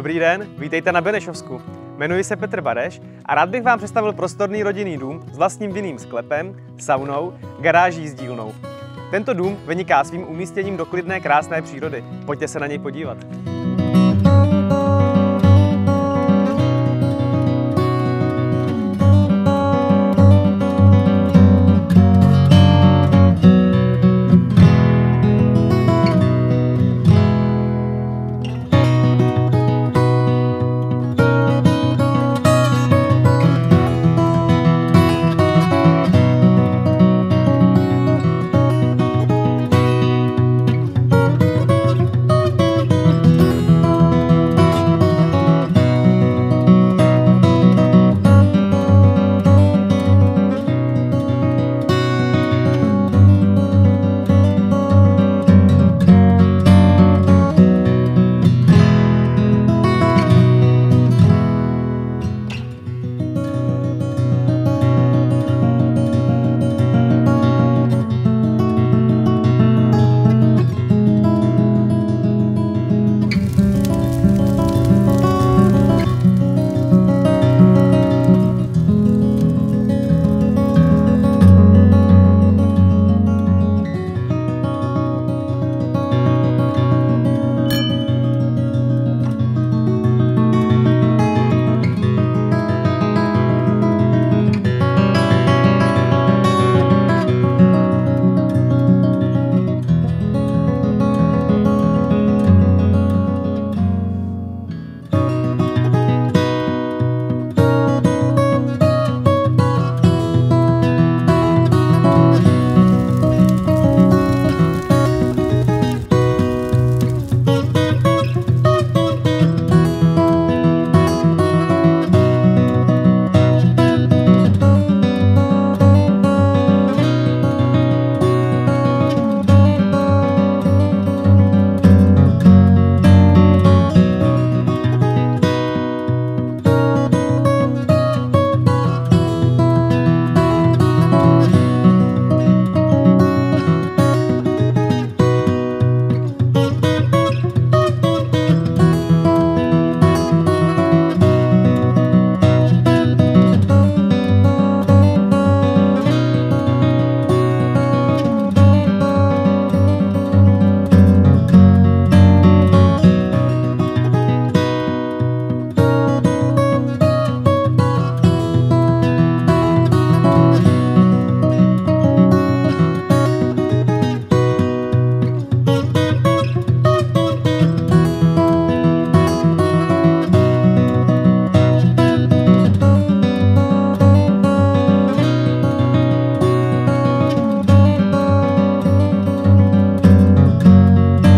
Dobrý den, vítejte na Benešovsku. Jmenuji se Petr Bareš a rád bych vám představil prostorný rodinný dům s vlastním vinným sklepem, saunou, garáží s dílnou. Tento dům vyniká svým umístěním do klidné krásné přírody. Pojďte se na něj podívat.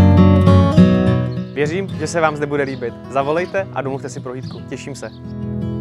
Věřím, že se vám zde bude líbit. Zavolejte a domluvte si prohlídku. Těším se.